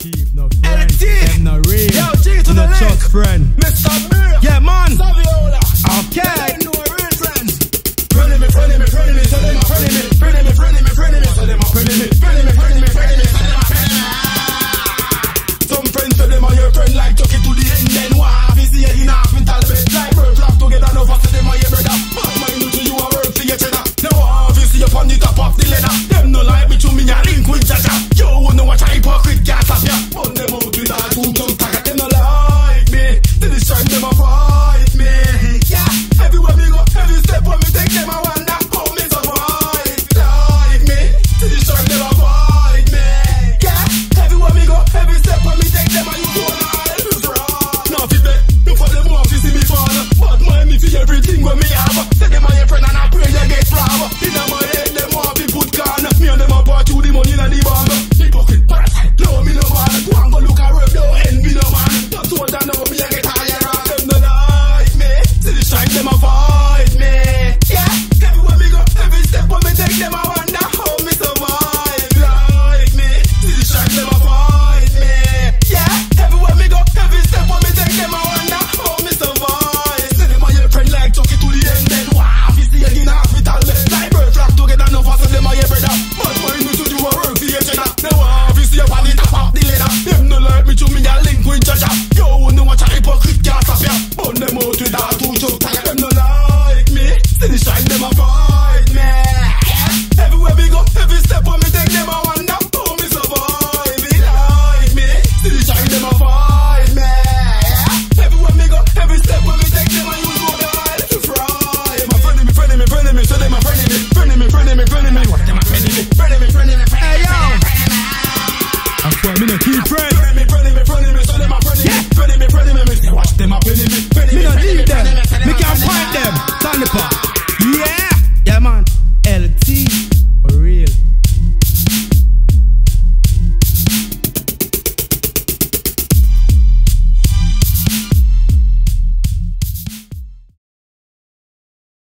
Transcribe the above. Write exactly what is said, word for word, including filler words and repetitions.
keep no friend. Them no real. Yo, G to the no link. trust friend. Mister Beer. Yeah, man. Saviola. Okay. They know a real friend. Frienemy, frienemy, frienemy, tell them a frienemy.